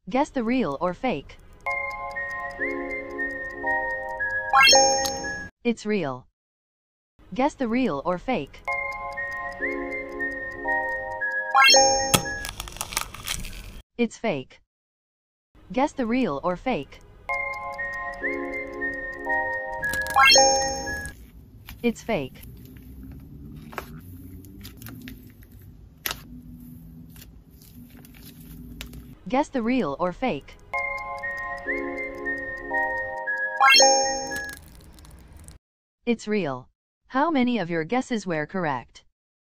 Guess the real or fake. It's real. Guess the real or fake. It's fake. Guess the real or fake. It's fake. Guess the real or fake. It's real. How many of your guesses were correct?